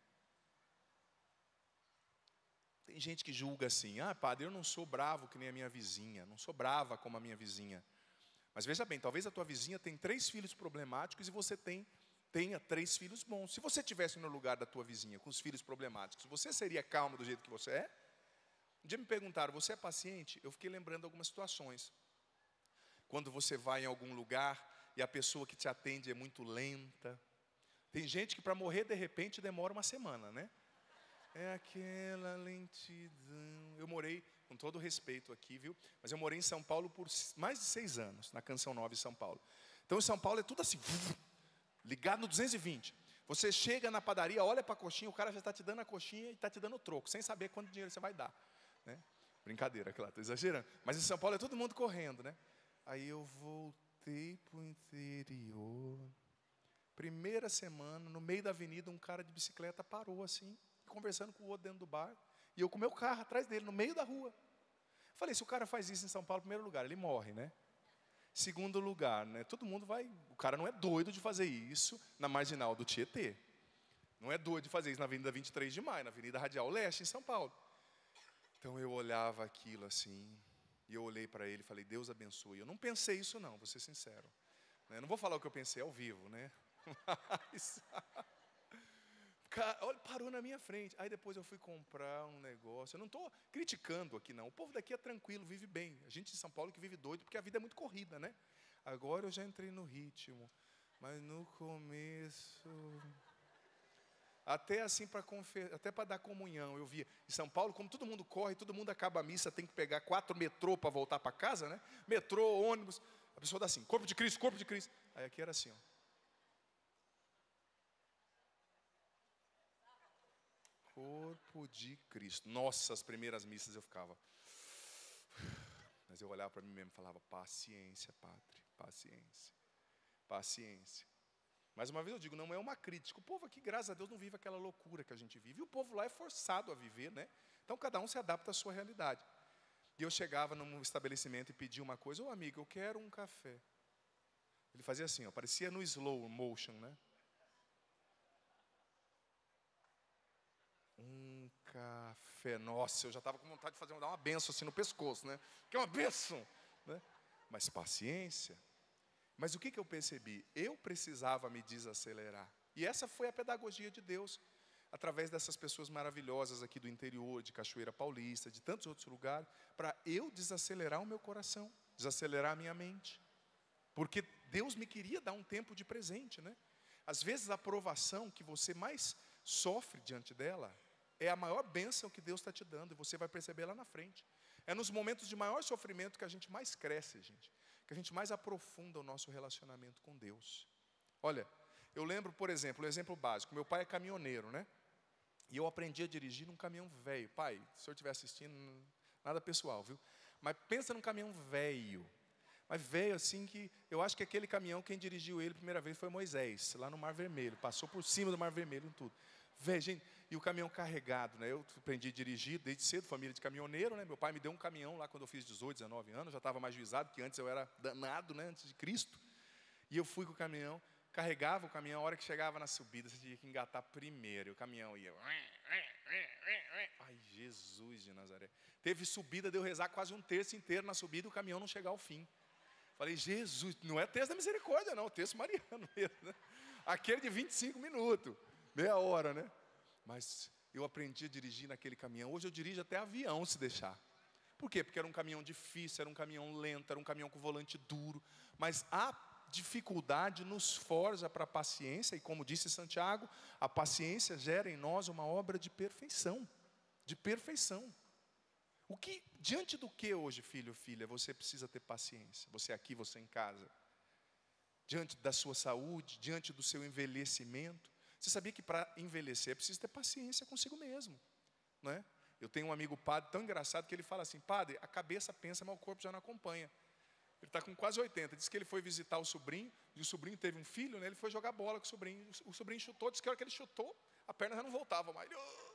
Tem gente que julga assim, padre, eu não sou bravo que nem a minha vizinha, não sou brava como a minha vizinha. Mas veja bem, talvez a tua vizinha tenha 3 filhos problemáticos e você tenha 3 filhos bons. Se você estivesse no lugar da tua vizinha com os filhos problemáticos, você seria calmo do jeito que você é? Um dia me perguntaram, você é paciente? Eu fiquei lembrando algumas situações. Quando você vai em algum lugar e a pessoa que te atende é muito lenta. Tem gente que para morrer de repente demora uma semana, né? É aquela lentidão. Eu morei, com todo respeito aqui, viu? Mas eu morei em São Paulo por mais de 6 anos, na Canção Nova em São Paulo. Então em São Paulo é tudo assim, ligado no 220. Você chega na padaria, olha para a coxinha, o cara já está te dando a coxinha e está te dando o troco, sem saber quanto dinheiro você vai dar, né? Brincadeira, claro, estou exagerando. Mas em São Paulo é todo mundo correndo, né? Aí eu voltei para o interior. Primeira semana, no meio da avenida, um cara de bicicleta parou assim, conversando com o outro dentro do bar. E eu com o meu carro atrás dele, no meio da rua. Falei, se o cara faz isso em São Paulo, primeiro lugar, ele morre, né? Segundo lugar, né? Todo mundo vai... O cara não é doido de fazer isso na marginal do Tietê. Não é doido de fazer isso na Avenida 23 de Maio, na Avenida Radial Leste, em São Paulo. Então eu olhava aquilo assim, e eu olhei para ele e falei, Deus abençoe. Eu não pensei isso não, vou ser sincero. Não vou falar o que eu pensei ao vivo, né? Mas, cara, olha, parou na minha frente. Aí depois eu fui comprar um negócio. Eu não estou criticando aqui não. O povo daqui é tranquilo, vive bem. A gente de São Paulo que vive doido, porque a vida é muito corrida, né? Agora eu já entrei no ritmo. Mas no começo... Até assim até para dar comunhão, eu via. Em São Paulo, como todo mundo corre, todo mundo acaba a missa, tem que pegar 4 metrô para voltar para casa, né? Metrô, ônibus. A pessoa dá assim, corpo de Cristo, corpo de Cristo. Aí aqui era assim, ó. Corpo de Cristo. Nossa, as primeiras missas eu ficava. Mas eu olhava para mim mesmo e falava, paciência, padre, paciência, paciência. Mais uma vez eu digo, não é uma crítica. O povo aqui, graças a Deus, não vive aquela loucura que a gente vive. E o povo lá é forçado a viver, né? Então cada um se adapta à sua realidade. E eu chegava num estabelecimento e pedia uma coisa, ô amigo, eu quero um café. Ele fazia assim, ó, parecia no slow motion, né? Um café. Nossa, eu já estava com vontade de dar uma benção assim no pescoço, né? Que é uma benção, né? Mas paciência. Mas o que eu percebi? Eu precisava me desacelerar. E essa foi a pedagogia de Deus, através dessas pessoas maravilhosas aqui do interior, de Cachoeira Paulista, de tantos outros lugares, para eu desacelerar o meu coração, desacelerar a minha mente. Porque Deus me queria dar um tempo de presente, né? Às vezes a aprovação que você mais sofre diante dela é a maior bênção que Deus está te dando, e você vai perceber lá na frente. É nos momentos de maior sofrimento que a gente mais cresce, gente. Que a gente mais aprofunda o nosso relacionamento com Deus. Olha, eu lembro, por exemplo, um exemplo básico. Meu pai é caminhoneiro, né? E eu aprendi a dirigir num caminhão velho. Pai, se o senhor estiver assistindo, nada pessoal, viu? Mas pensa num caminhão velho. Mas velho assim que... Eu acho que aquele caminhão, quem dirigiu ele a primeira vez foi Moisés, lá no Mar Vermelho. Passou por cima do Mar Vermelho e tudo. Velho, gente, e o caminhão carregado, né? Eu aprendi a dirigir desde cedo, família de caminhoneiro, né? Meu pai me deu um caminhão lá quando eu fiz 18, 19 anos. Já estava mais juizado, que antes eu era danado, né? Antes de Cristo. E eu fui com o caminhão, carregava o caminhão, a hora que chegava na subida, você tinha que engatar primeiro. E o caminhão ia... Ai, Jesus de Nazaré. Teve subida, deu rezar quase um terço inteiro na subida e o caminhão não chegar ao fim. Falei, Jesus, não é texto da misericórdia não, texto mariano mesmo, né? Aquele de 25 minutos, meia hora, né? Mas eu aprendi a dirigir naquele caminhão. Hoje eu dirijo até avião, se deixar. Por quê? Porque era um caminhão difícil, era um caminhão lento, era um caminhão com volante duro. Mas a dificuldade nos forja para a paciência. E como disse Santiago, a paciência gera em nós uma obra de perfeição. De perfeição. Diante do que hoje, filho ou filha, você precisa ter paciência? Você aqui, você em casa. Diante da sua saúde, diante do seu envelhecimento. Você sabia que para envelhecer é preciso ter paciência consigo mesmo, não é? Eu tenho um amigo padre tão engraçado que ele fala assim, padre, a cabeça pensa, mas o corpo já não acompanha. Ele está com quase 80, disse que ele foi visitar o sobrinho, e o sobrinho teve um filho, né? Ele foi jogar bola com o sobrinho chutou, disse que a hora que ele chutou, a perna já não voltava mais.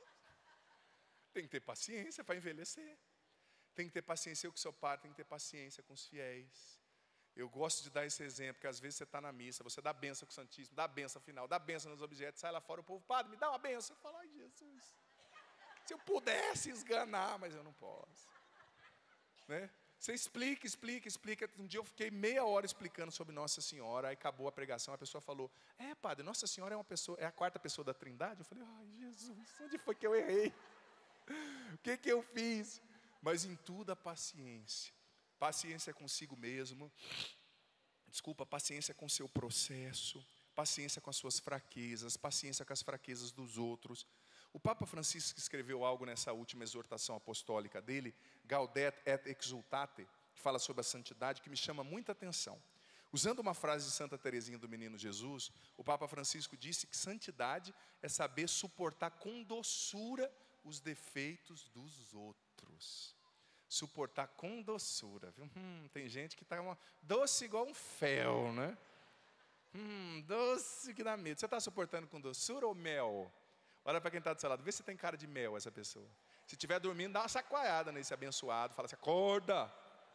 Tem que ter paciência para envelhecer. Tem que ter paciência com o seu pai, tem que ter paciência com os fiéis. Eu gosto de dar esse exemplo, porque às vezes você está na missa, você dá a benção com o Santíssimo, dá a benção final, dá a benção nos objetos, sai lá fora, o povo, padre, me dá uma benção. Eu falo, ai Jesus, se eu pudesse esganar, mas eu não posso. Né? Você explica. Um dia eu fiquei meia hora explicando sobre Nossa Senhora, aí acabou a pregação, a pessoa falou, padre, Nossa Senhora é uma pessoa, é a quarta pessoa da Trindade? Eu falei, ai Jesus, onde foi que eu errei? O que eu fiz? Mas em tudo a paciência. Paciência consigo mesmo, paciência com o seu processo, paciência com as suas fraquezas, paciência com as fraquezas dos outros. O Papa Francisco escreveu algo nessa última exortação apostólica dele, Gaudet et Exultate, que fala sobre a santidade, que me chama muita atenção. Usando uma frase de Santa Teresinha do Menino Jesus, o Papa Francisco disse que santidade é saber suportar com doçura os defeitos dos outros. suportar com doçura, viu? Tem gente que está doce igual um fel, né? Doce que dá medo. Você está suportando com doçura ou mel? Olha para quem está do seu lado, vê se tem cara de mel essa pessoa. Se estiver dormindo, dá uma sacoalhada nesse abençoado, fala assim, acorda.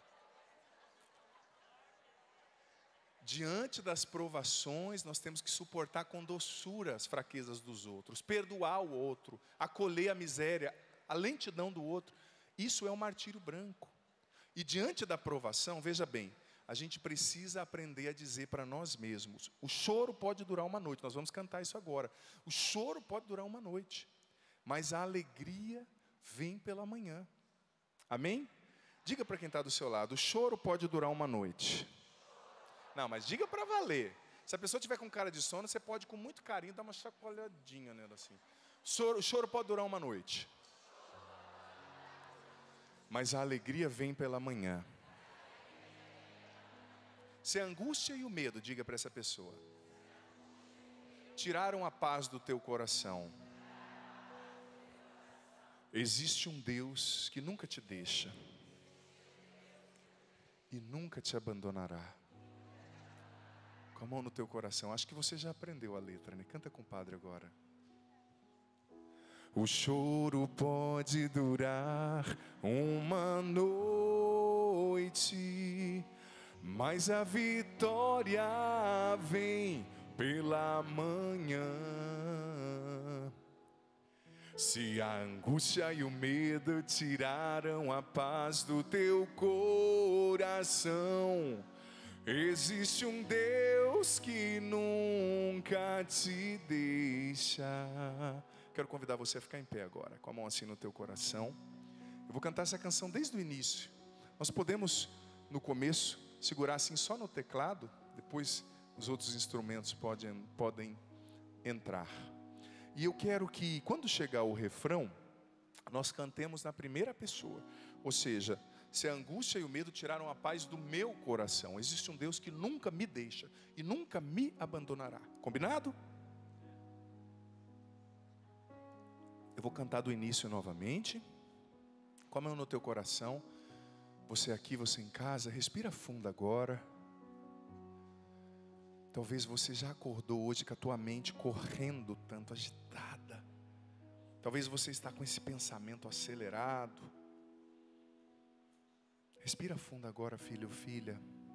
Diante das provações, nós temos que suportar com doçura as fraquezas dos outros, perdoar o outro, acolher a miséria, a lentidão do outro. Isso é um martírio branco. E diante da provação, veja bem, a gente precisa aprender a dizer para nós mesmos, o choro pode durar uma noite, nós vamos cantar isso agora. O choro pode durar uma noite, mas a alegria vem pela manhã. Amém? Diga para quem está do seu lado, o choro pode durar uma noite. Não, mas diga para valer. Se a pessoa tiver com cara de sono, você pode com muito carinho dar uma chacoalhadinha nela assim. O choro pode durar uma noite, mas a alegria vem pela manhã. Se a angústia e o medo, diga para essa pessoa, tiraram a paz do teu coração, existe um Deus que nunca te deixa e nunca te abandonará. Com a mão no teu coração. Acho que você já aprendeu a letra, né? Canta com o padre agora. O choro pode durar uma noite, mas a vitória vem pela manhã. Se a angústia e o medo tiraram a paz do teu coração, existe um Deus que nunca te deixa. Quero convidar você a ficar em pé agora, com a mão assim no teu coração. Eu vou cantar essa canção desde o início. Nós podemos, no começo, segurar assim só no teclado, depois os outros instrumentos podem entrar. E eu quero que, quando chegar o refrão, nós cantemos na primeira pessoa. Ou seja, se a angústia e o medo tiraram a paz do meu coração, existe um Deus que nunca me deixa e nunca me abandonará. Combinado? Eu vou cantar do início novamente. Com a mão no teu coração. Você aqui, você em casa, respira fundo agora. Talvez você já acordou hoje com a tua mente correndo tanto, agitada. Talvez você está com esse pensamento acelerado. Respira fundo agora, filho ou filha.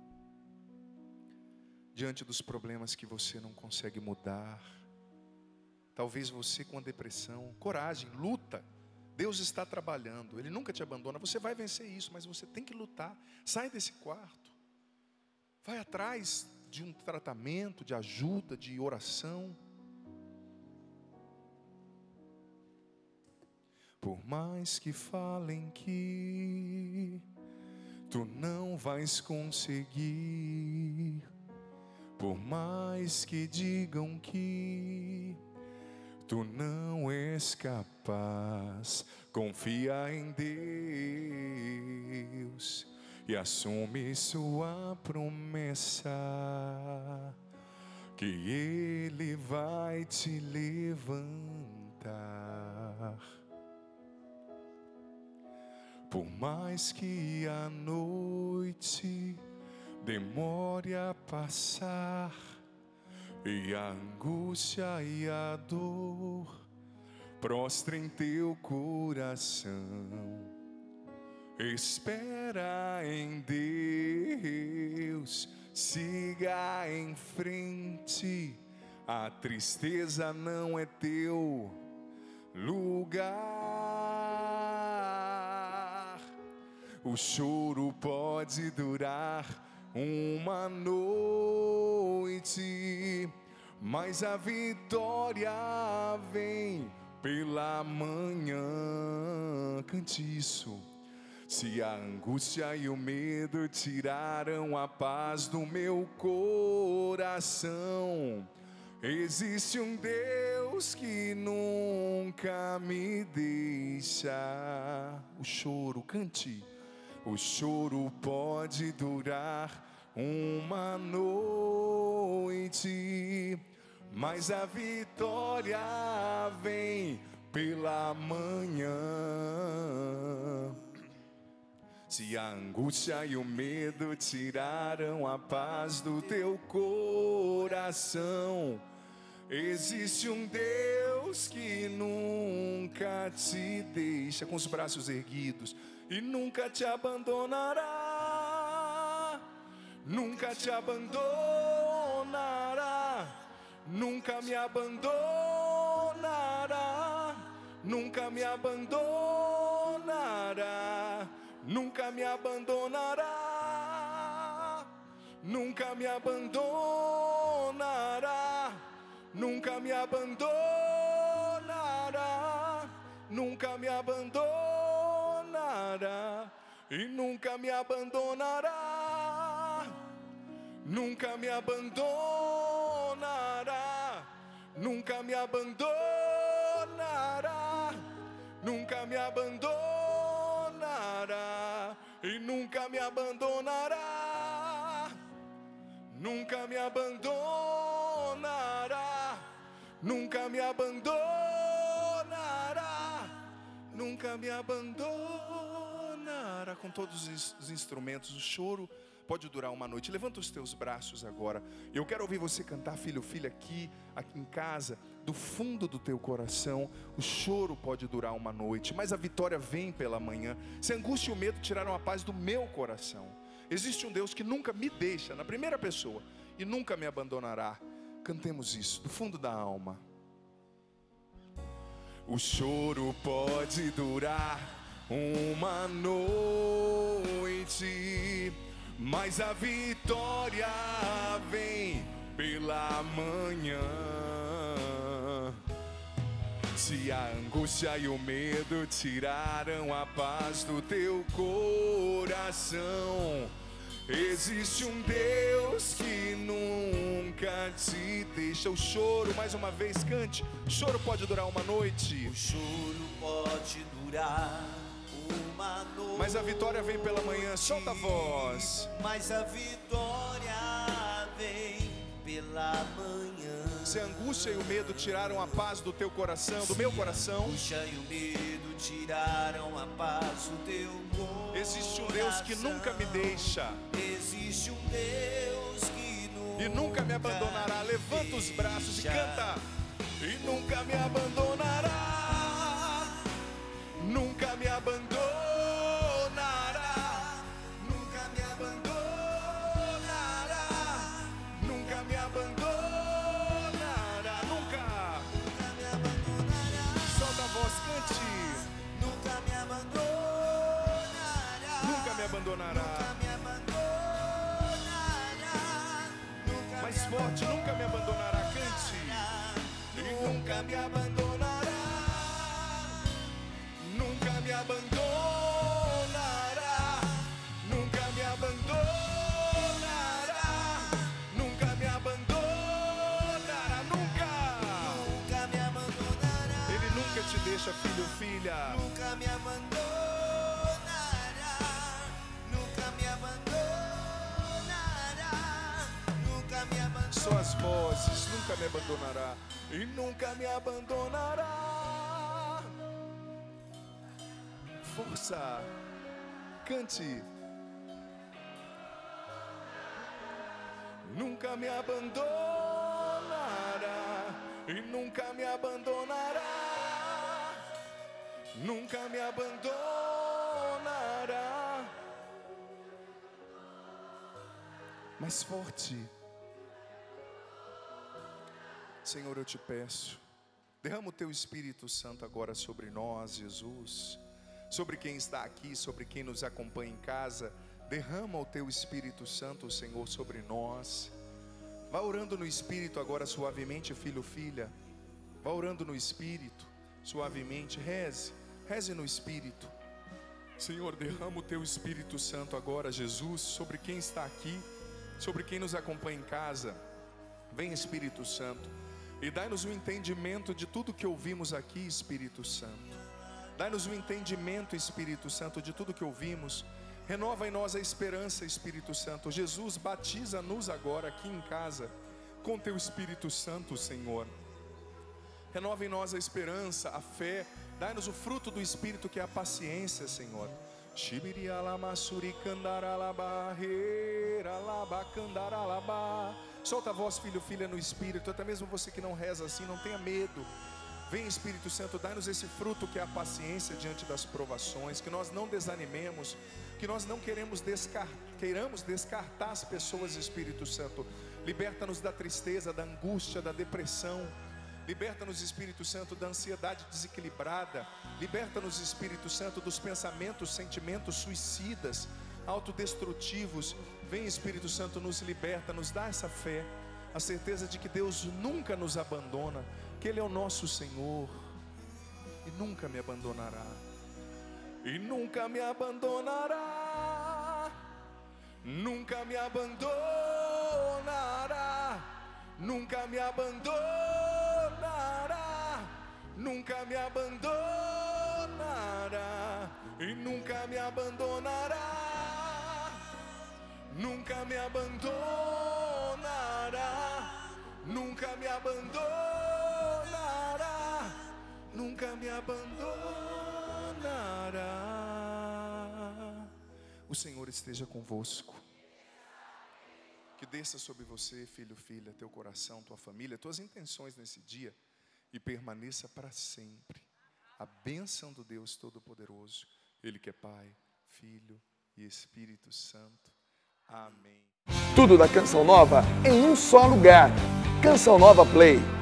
Diante dos problemas que você não consegue mudar. Talvez você com a depressão. Coragem, luta. Deus está trabalhando, Ele nunca te abandona. Você vai vencer isso, mas você tem que lutar. Sai desse quarto. Vai atrás de um tratamento, de ajuda, de oração. Por mais que falem que tu não vais conseguir, por mais que digam que tu não és capaz, confia em Deus e assume sua promessa, que Ele vai te levantar. Por mais que a noite demore a passar, e a angústia e a dor prostrem teu coração, espera em Deus, siga em frente, a tristeza não é teu lugar. O choro pode durar uma noite, mas a vitória vem pela manhã. Cante isso. Se a angústia e o medo tiraram a paz do meu coração, existe um Deus que nunca me deixa. O choro, cante. O choro pode durar uma noite, mas a vitória vem pela manhã. Se a angústia e o medo tiraram a paz do teu coração, existe um Deus que nunca te deixa, com os braços erguidos, e nunca te abandonará, nunca te abandonará, nunca me abandonará, nunca me abandonará, nunca me abandonará, nunca me abandonará, nunca me abandonará, nunca me abandonará, e nunca me abandonará, nunca me abandonará, nunca me abandonará, nunca me abandonará, e nunca me abandonará, nunca me abandonará, nunca me abandonará, nunca me abandonará. Com todos os instrumentos, o choro pode durar uma noite. Levanta os teus braços agora. Eu quero ouvir você cantar, filho, filha, aqui em casa, do fundo do teu coração. O choro pode durar uma noite, mas a vitória vem pela manhã. Se a angústia e o medo tiraram a paz do meu coração, existe um Deus que nunca me deixa, na primeira pessoa, e nunca me abandonará. Cantemos isso do fundo da alma. O choro pode durar uma noite, mas a vitória vem pela manhã. Se a angústia e o medo tiraram a paz do teu coração, existe um Deus que nunca te deixa. O choro, mais uma vez, cante. O choro pode durar uma noite. O choro pode durar uma noite, mas a vitória vem pela manhã. Solta a voz. Mas a vitória vem pela manhã. Se a angústia e o medo tiraram a paz do teu coração, do meu coração, a angústia e o medo tiraram a paz do teu coração, existe um Deus que nunca me deixa. Existe um Deus que nunca me abandonará. Levanta os braços e canta. E nunca me abandonará, nunca me abandonará, nunca me abandonará, nunca me abandonará, nunca me abandonará. Solta a voz, cante. Nunca me abandonará, nunca me abandonará. Nunca me abandonará, nunca mais forte, nunca me abandonará, cante. E nunca me abandonará, nunca me abandonará, nunca me abandonará, nunca me abandonará, nunca me abandonará. Ele nunca te deixa, filho ou filha. Nunca me abandonará, nunca me abandonará, nunca me abandonará. Só as vozes, nunca me abandonará. E nunca me abandonará. Força, cante. Nunca me abandonará. E nunca me abandonará. Nunca me abandonará. Mais forte. Senhor, eu te peço, derrama o teu Espírito Santo agora sobre nós, Jesus, sobre quem está aqui, sobre quem nos acompanha em casa. Derrama o teu Espírito Santo, Senhor, sobre nós. Vá orando no Espírito agora suavemente, filho, filha. Vá orando no Espírito suavemente, reze no Espírito. Senhor, derrama o teu Espírito Santo agora, Jesus, sobre quem está aqui, sobre quem nos acompanha em casa. Vem, Espírito Santo, e dai-nos o entendimento de tudo que ouvimos aqui, Espírito Santo. Dai-nos o entendimento, Espírito Santo, de tudo que ouvimos. Renova em nós a esperança, Espírito Santo. Jesus, batiza-nos agora aqui em casa com teu Espírito Santo, Senhor. Renova em nós a esperança, a fé. Dai-nos o fruto do Espírito, que é a paciência, Senhor. Solta a voz, filho, filha, no Espírito. Até mesmo você que não reza assim, não tenha medo. Vem, Espírito Santo, dai-nos esse fruto que é a paciência diante das provações. Que nós não desanimemos, que nós não queiramos descartar as pessoas, Espírito Santo. Liberta-nos da tristeza, da angústia, da depressão. Liberta-nos, Espírito Santo, da ansiedade desequilibrada. Liberta-nos, Espírito Santo, dos pensamentos, sentimentos suicidas, autodestrutivos. Vem, Espírito Santo, nos liberta, nos dá essa fé, a certeza de que Deus nunca nos abandona, que Ele é o nosso Senhor e nunca me abandonará. E nunca me abandonará, nunca me abandonará, nunca me abandonará, nunca me abandonará, e nunca me abandonará. Nunca me abandonará, nunca me abandonará, nunca me abandonará. O Senhor esteja convosco. Que desça sobre você, filho, filha, teu coração, tua família, tuas intenções nesse dia e permaneça para sempre. A bênção do Deus Todo-Poderoso, Ele que é Pai, Filho e Espírito Santo. Amém. Tudo da Canção Nova em um só lugar. Canção Nova Play.